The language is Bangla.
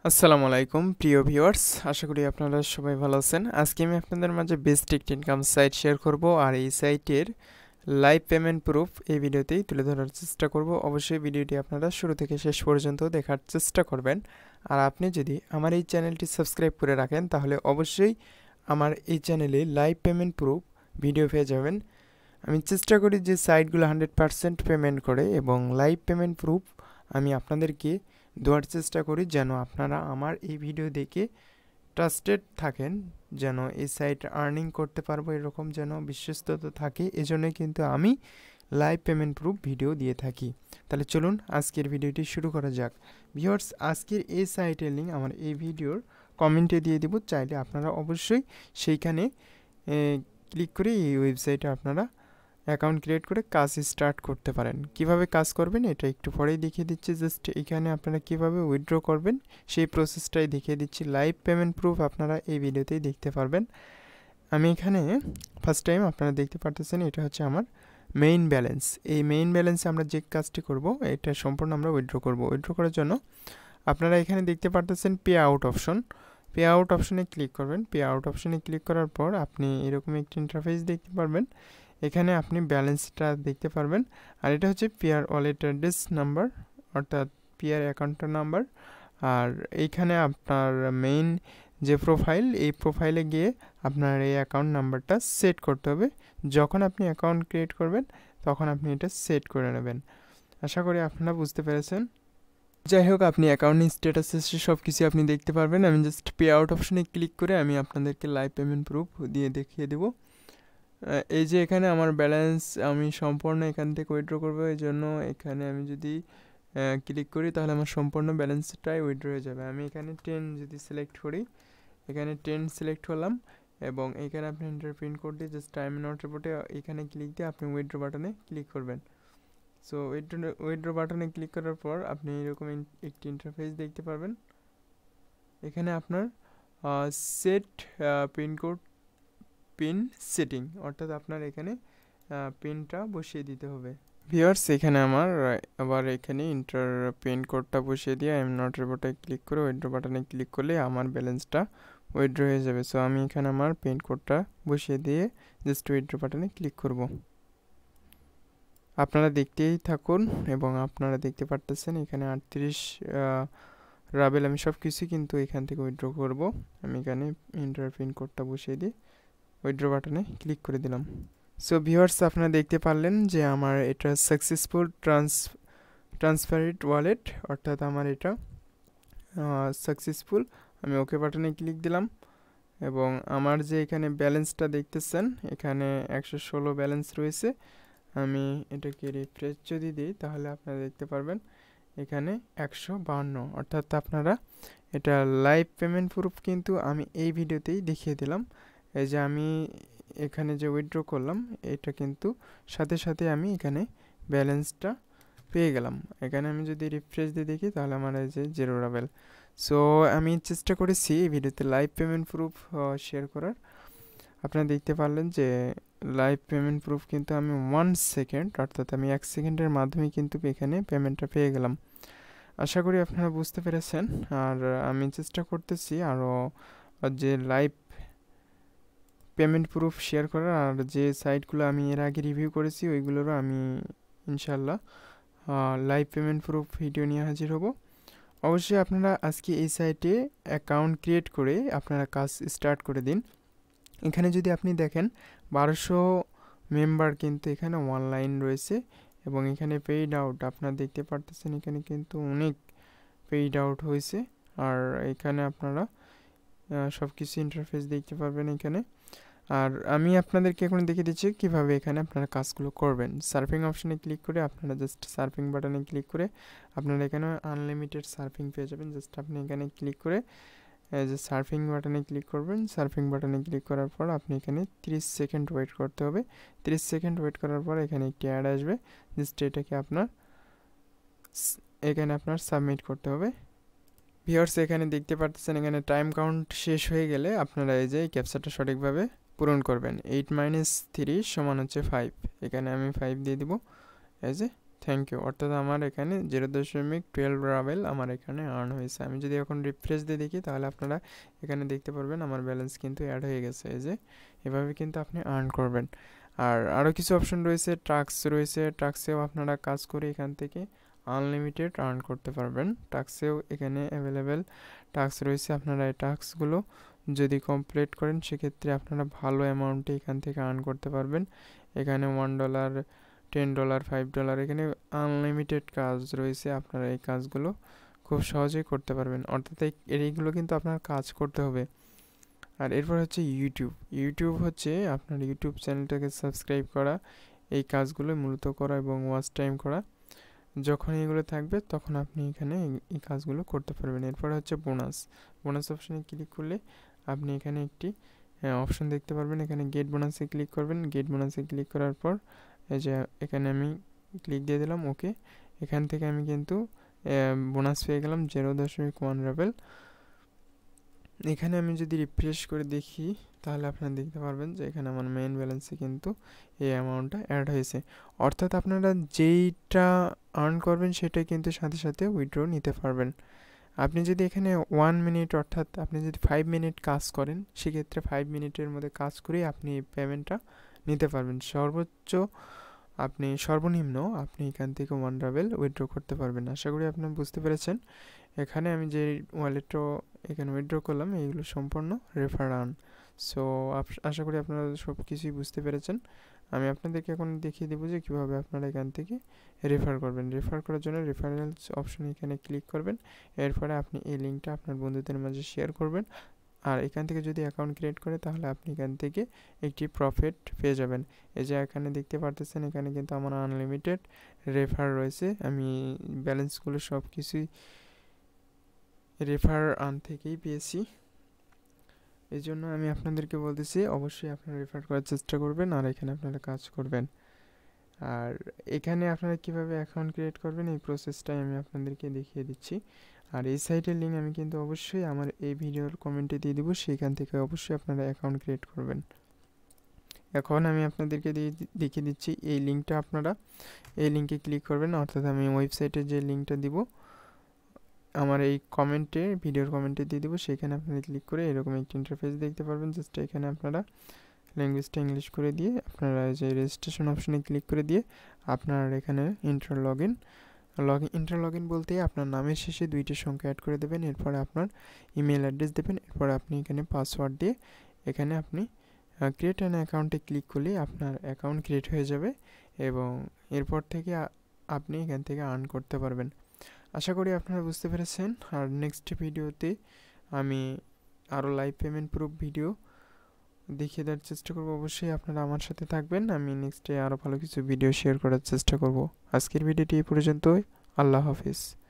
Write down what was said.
আসসালামু আলাইকুম প্রিয় ভিউয়ার্স, আশা করি আপনারা সবাই ভালো আছেন। আজকে আমি আপনাদের মাঝে বেস্ট একটি ইনকাম সাইট শেয়ার করব, আর এই সাইটের লাইভ পেমেন্ট প্রুফ এই ভিডিওতেই তুলে ধরার চেষ্টা করব। অবশ্যই ভিডিওটি আপনারা শুরু থেকে শেষ পর্যন্ত দেখার চেষ্টা করবেন। আর আপনি যদি আমার এই চ্যানেলটি সাবস্ক্রাইব করে রাখেন তাহলে অবশ্যই আমার এই চ্যানেলে লাইভ পেমেন্ট প্রুফ ভিডিও পেয়ে যাবেন। আমি চেষ্টা করি যে সাইটগুলো 100% পেমেন্ট করে এবং লাইভ পেমেন্ট প্রুফ আমি আপনাদেরকে দেওয়ার চেষ্টা করি, যেন আপনারা আমার এই ভিডিও দেখে ট্রাস্টেড থাকেন, যেন এই সাইট আর্নিং করতে পারবো এরকম যেন বিশ্বস্ততা থাকে। এজন্যই কিন্তু আমি লাইভ পেমেন্ট প্রুফ ভিডিও দিয়ে থাকি। তাহলে চলুন আজকের ভিডিওটি শুরু করা যাক। ভিউয়ার্স, আজকের এই সাইটের লিঙ্ক আমার এই ভিডিওর কমেন্টে দিয়ে দেব, চাইলে আপনারা অবশ্যই সেইখানে ক্লিক করে এই ওয়েবসাইটে আপনারা অ্যাকাউন্ট ক্রিয়েট করে কাজ স্টার্ট করতে পারেন। কিভাবে কাজ করবেন এটা একটু পরেই দেখিয়ে দিচ্ছি। জাস্ট এখানে আপনারা কিভাবে উইথড্র করবেন সেই প্রসেসটাই দেখিয়ে দিচ্ছি। লাইভ পেমেন্ট প্রুফ আপনারা এই ভিডিওতেই দেখতে পারবেন। আমি এখানে ফার্স্ট টাইম আপনারা দেখতে পারতেছেন, এটা হচ্ছে আমার মেইন ব্যালেন্স। এই মেইন ব্যালেন্সে আমরা যে কাজটি করব এটা সম্পূর্ণ আমরা উইথড্র করব। উইথড্র করার জন্য আপনারা এখানে দেখতে পারতেছেন pay out option. Pay out অপশনে ক্লিক করবেন। পে আউট অপশনে ক্লিক করার পর আপনি এরকম একটি ইন্টারফেস দেখতে পারবেন। এখানে আপনি ব্যালেন্সটা দেখতে পারবেন। আর এটা হচ্ছে পিয়ার ওয়ালেট অ্যাড্রেস নাম্বার, অর্থাৎ পিয়ার অ্যাকাউন্টের নাম্বার। আর এইখানে আপনার মেইন যে প্রোফাইল, এই প্রোফাইলে গিয়ে আপনার এই অ্যাকাউন্ট নাম্বারটা সেট করতে হবে। যখন আপনি অ্যাকাউন্ট ক্রিয়েট করবেন তখন আপনি এটা সেট করে নেবেন। আশা করি আপনারা বুঝতে পেরেছেন। যাই হোক, আপনি অ্যাকাউন্ট স্ট্যাটাস সব কিছু আপনি দেখতে পারবেন। আমি জাস্ট পে আউট অপশনে ক্লিক করে আমি আপনাদেরকে লাইভ পেমেন্ট প্রুফ দিয়ে দেখিয়ে দেবো। এই যে এখানে আমার ব্যালেন্স আমি সম্পূর্ণ এখান থেকে উইথড্র করবো, এই জন্য এখানে আমি যদি ক্লিক করি তাহলে আমার সম্পূর্ণ ব্যালেন্সটাই উইথড্র হয়ে যাবে। আমি এখানে 10 যদি সিলেক্ট করি, এখানে 10 সিলেক্ট করলাম এবং এখানে আপনি এন্টার পিন কোড দিয়ে জাস্ট টাইম নট রিপোর্টে এখানে ক্লিক দিয়ে আপনি উইথড্র বাটনে ক্লিক করবেন। সো উইথড্র বাটনে ক্লিক করার পর আপনি এরকম একটি ইন্টারফেস দেখতে পারবেন। এখানে আপনার সেট পিন সেটিং, অর্থাৎ আপনার এখানে পিনটা বসিয়ে দিতে হবে। ভিউয়ার্স, এখানে আমার আবার এখানে ইন্টার পিন কোডটা বসিয়ে দিয়ে আই এম নট রিপোর্টে ক্লিক করে উইথড্র বাটনে ক্লিক করলে আমার ব্যালেন্সটা উইথড্র হয়ে যাবে। সো আমি এখানে আমার পিন কোডটা বসিয়ে দিয়ে জাস্ট উইথড্র বাটনে ক্লিক করব। আপনারা দেখতেই থাকুন এবং আপনারা দেখতে পারতেছেন এখানে 38 রাবেল আমি সব কিছু কিন্তু এখান থেকে উইথড্র করব। আমি এখানে ইন্টার পিন কোডটা বসিয়ে দিয়ে উইথড্র বাটনে ক্লিক করে দিলাম। সো ভিউয়ার্স, আপনারা দেখতে পারলেন যে আমার এটা সাকসেসফুল ট্রান্সফারেড ওয়ালেট, অর্থাৎ আমার এটা সাকসেসফুল। আমি ওকে বাটনে ক্লিক দিলাম এবং আমার যে এখানে ব্যালেন্সটা দেখতেছেন এখানে 116 ব্যালেন্স রয়েছে। আমি এটাকে রিফ্রেশ যদি দিই তাহলে আপনারা দেখতে পারবেন এখানে 152, অর্থাৎ আপনারা এটা লাইভ পেমেন্ট প্রুফ কিন্তু আমি এই ভিডিওতেই দেখিয়ে দিলাম। এই যে আমি এখানে যে উইথড্র করলাম এটা কিন্তু সাথে সাথে আমি এখানে ব্যালেন্সটা পেয়ে গেলাম। এখানে আমি যদি রিফ্রেশ দিয়ে দেখি তাহলে আমার এই যে 0 রাবেল। সো আমি চেষ্টা করেছি এই ভিডিওতে লাইভ পেমেন্ট প্রুফ শেয়ার করার। আপনারা দেখতে পারলেন যে লাইভ পেমেন্ট প্রুফ কিন্তু আমি 1 সেকেন্ড, অর্থাৎ আমি 1 সেকেন্ডের মাধ্যমে কিন্তু এখানে পেমেন্টটা পেয়ে গেলাম। আশা করি আপনারা বুঝতে পেরেছেন। আর আমি চেষ্টা করতেছি আরও যে লাইভ পেমেন্ট প্রুফ শেয়ার করার, আর যে সাইটগুলো আমি এর আগে রিভিউ করেছি ওইগুলোরও আমি ইনশাল্লাহ লাইভ পেমেন্ট প্রুফ ভিডিও নিয়ে হাজির হব। অবশ্যই আপনারা আজকে এই সাইটে অ্যাকাউন্ট ক্রিয়েট করে আপনারা কাজ স্টার্ট করে দিন। এখানে যদি আপনি দেখেন 1200 মেম্বার কিন্তু এখানে অনলাইন রয়েছে এবং এখানে পেইড আউট আপনারা দেখতে পারতেছেন, এখানে কিন্তু অনেক পেইড আউট হয়েছে। আর এখানে আপনারা সব কিছু ইন্টারফেস দেখতে পারবেন এখানে। আর আমি আপনাদেরকে এখন দেখিয়ে দিচ্ছি কীভাবে এখানে আপনারা কাজগুলো করবেন। সার্ফিং অপশানে ক্লিক করে আপনারা জাস্ট সার্ফিং বাটনে ক্লিক করে আপনারা এখানে আনলিমিটেড সার্ফিং পেয়ে যাবেন। জাস্ট আপনি এখানে ক্লিক করে যে সার্ফিং বাটনে ক্লিক করবেন। সার্ফিং বাটনে ক্লিক করার পর আপনি এখানে 30 সেকেন্ড ওয়েট করতে হবে। 30 সেকেন্ড ওয়েট করার পর এখানে একটি অ্যাড আসবে, জাস্ট এটাকে এখানে আপনার সাবমিট করতে হবে। ভিউয়ার্স, এখানে দেখতে পাচ্ছেন এখানে টাইম কাউন্ট শেষ হয়ে গেলে আপনারা এই যে ক্যাপচাটা সঠিকভাবে পূরণ করবেন। 8 - 3 = 5। এখানে আমি 5 দিয়ে দিব। এই যে থ্যাংক ইউ। অর্থাৎ আমার এখানে 0.12 রাবেল আমার এখানে আর্ন হয়েছে। আমি যদি এখন রিফ্রেশ দিয়ে দেখি তাহলে আপনারা এখানে দেখতে পারবেন আমার ব্যালেন্স কিন্তু অ্যাড হয়ে গেছে। এই যে এভাবে কিন্তু আপনি আর্ন করবেন। আর আরও কিছু অপশন রয়েছে, টাস্ক রয়েছে, টাস্কেও আপনারা কাজ করে এখান থেকে আনলিমিটেড আর্ন করতে পারবেন। টাস্কেও এখানে অ্যাভেলেবেল টাস্ক রয়েছে, আপনারা এই টাস্কগুলো যদি কমপ্লিট করেন সেক্ষেত্রে আপনারা ভালো অ্যামাউন্টে এখান থেকে আর্ন করতে পারবেন। এখানে $1, $10, $5 এখানে আনলিমিটেড কাজ রয়েছে, আপনারা এই কাজগুলো খুব সহজেই করতে পারবেন। অর্থাৎ এইগুলো কিন্তু আপনার কাজ করতে হবে। আর এরপর হচ্ছে ইউটিউব হচ্ছে আপনার ইউটিউব চ্যানেলটাকে সাবস্ক্রাইব করা, এই কাজগুলো মূলত করা এবং ওয়াচ টাইম করা। যখন এগুলো থাকবে তখন আপনি এখানে এই কাজগুলো করতে পারবেন। এরপর হচ্ছে বোনাস অপশানে ক্লিক করলে আপনি এখানে একটি অপশন দেখতে পারবেন। এখানে গেট বোনাসে ক্লিক করবেন। গেট বোনাসে ক্লিক করার পর এই যে এখানে আমি ক্লিক দিয়ে দিলাম ওকে। এখান থেকে আমি কিন্তু বোনাস পেয়ে গেলাম 0.1 রাবেল। এখানে আমি যদি রিফ্রেশ করে দেখি তাহলে আপনারা দেখতে পারবেন যে এখানে আমার মেইন ব্যালেন্সে কিন্তু এই অ্যামাউন্টটা অ্যাড হয়েছে। অর্থাৎ আপনারা যেইটা আর্ন করবেন সেটাই কিন্তু সাথে সাথে উইথড্র নিতে পারবেন। আপনি যদি এখানে 1 মিনিট অর্থাৎ আপনি যদি 5 মিনিট কাজ করেন সেক্ষেত্রে 5 মিনিটের মধ্যে কাজ করেই আপনি এই পেমেন্টটা নিতে পারবেন। সর্বনিম্ন আপনি এখান থেকে 1 রাবেল উইথড্র করতে পারবেন। আশা করি আপনারা বুঝতে পেরেছেন। এখানে আমি যে ওয়ালেটটা এখানে উইথড্র করলাম এইগুলো সম্পূর্ণ রেফার আর্ন। সো আশা করি আপনারা সব কিছুই বুঝতে পেরেছেন। আমি আপনাদেরকে এখন দেখিয়ে দেবো যে কীভাবে আপনারা এখান থেকে রেফার করবেন। রেফার করার জন্য রেফারেলস অপশন এখানে ক্লিক করবেন। এরপরে আপনি এই লিঙ্কটা আপনার বন্ধুদের মাঝে শেয়ার করবেন। আর এখান থেকে যদি অ্যাকাউন্ট ক্রিয়েট করে তাহলে আপনি এখান থেকে একটি প্রফিট পেয়ে যাবেন। এই যে এখানে দেখতে পারতেছেন এখানে কিন্তু আমার আনলিমিটেড রেফার রয়েছে। আমি ব্যালেন্সগুলো সব কিছুই রেফার আর্ন থেকেই পেয়েছি। এই জন্য আমি আপনাদেরকে বলতেছি অবশ্যই আপনারা রেফার করার চেষ্টা করবেন আর এখানে আপনারা কাজ করবেন। আর এখানে আপনারা কিভাবে অ্যাকাউন্ট ক্রিয়েট করবেন এই প্রসেসটাই আমি আপনাদেরকে দেখিয়ে দিচ্ছি। আর এই সাইটের লিঙ্ক আমি কিন্তু অবশ্যই আমার এই ভিডিওর কমেন্টে দিয়ে দেবো, সেইখান থেকে অবশ্যই আপনারা অ্যাকাউন্ট ক্রিয়েট করবেন। এখন আমি আপনাদেরকে দেখিয়ে দিচ্ছি এই লিঙ্কটা, আপনারা এই লিঙ্কে ক্লিক করবেন। অর্থাৎ আমি ওয়েবসাইটের যে লিঙ্কটা দিব আমার এই ভিডিওর কমেন্টে দিয়ে দেবো, সেখানে আপনারা ক্লিক করে এরকম একটি ইন্টারফেস দেখতে পারবেন। জাস্ট এখানে আপনারা ল্যাঙ্গুয়েজটা ইংলিশ করে দিয়ে আপনারা যে রেজিস্ট্রেশন অপশনে ক্লিক করে দিয়ে আপনার এখানে ইন্টার লগ ইন বলতে আপনার নামের শেষে 2টি সংখ্যা অ্যাড করে দেবেন। এরপরে আপনার ইমেল অ্যাড্রেস দেবেন। এরপরে আপনি এখানে পাসওয়ার্ড দিয়ে এখানে আপনি ক্রিয়েট অ্যান অ্যাকাউন্টে ক্লিক করলে আপনার অ্যাকাউন্ট ক্রিয়েট হয়ে যাবে এবং এরপর থেকে আপনি এখান থেকে আর্ন করতে পারবেন। আশা করি আপনারা বুঝতে পেরেছেন। আর নেক্সট ভিডিওতে আমি আরও লাইভ পেমেন্ট প্রুফ ভিডিও দেখিয়ে দেওয়ার চেষ্টা করব। অবশ্যই আপনারা আমার সাথে থাকবেন। আমি নেক্সটে আরও ভালো কিছু ভিডিও শেয়ার করার চেষ্টা করব। আজকের ভিডিওটি এই পর্যন্তই। আল্লাহ হাফিজ।